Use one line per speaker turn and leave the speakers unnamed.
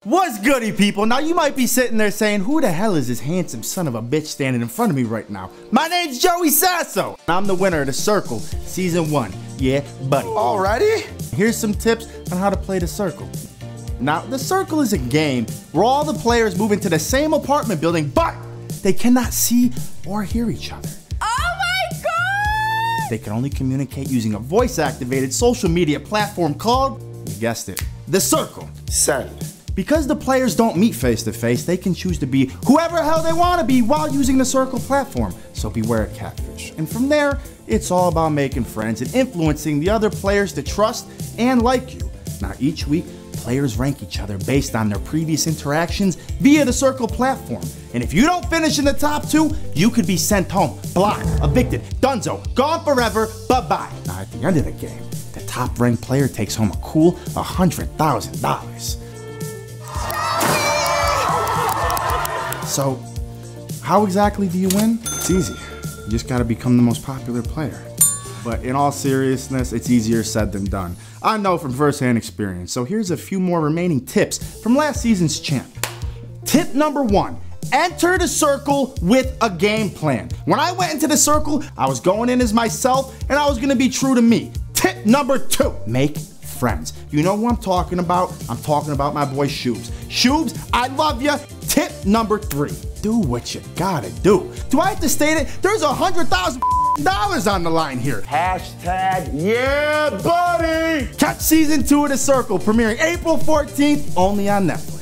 What's goody, people? Now you might be sitting there saying, who the hell is this handsome son of a bitch standing in front of me right now? My name's Joey Sasso. I'm the winner of The Circle, Season 1. Yeah, buddy.
Alrighty.
Here's some tips on how to play The Circle. Now, The Circle is a game where all the players move into the same apartment building, but they cannot see or hear each other.
Oh my God!
They can only communicate using a voice-activated social media platform called, you guessed it, The Circle.
Send.
Because the players don't meet face-to-face, they can choose to be whoever the hell they want to be while using the Circle platform, so beware of catfish. And from there, it's all about making friends and influencing the other players to trust and like you. Now each week, players rank each other based on their previous interactions via the Circle platform. And if you don't finish in the top 2, you could be sent home, blocked, evicted, dunzo, gone forever, bye-bye. Now at the end of the game, the top ranked player takes home a cool $100,000. So, how exactly do you win? It's easy. You just gotta become the most popular player. But in all seriousness, it's easier said than done. I know from first-hand experience, so here's a few more remaining tips from last season's champ. Tip number 1, enter the Circle with a game plan. When I went into the Circle, I was going in as myself, and I was gonna be true to me. Tip number 2, make friends. You know who I'm talking about? I'm talking about my boy Shoobs. Shoobs, I love ya. Tip number 3, do what you gotta do. Do I have to state it? There's $100,000 on the line here.
Hashtag yeah, buddy.
Catch season 2 of The Circle, premiering April 14th, only on Netflix.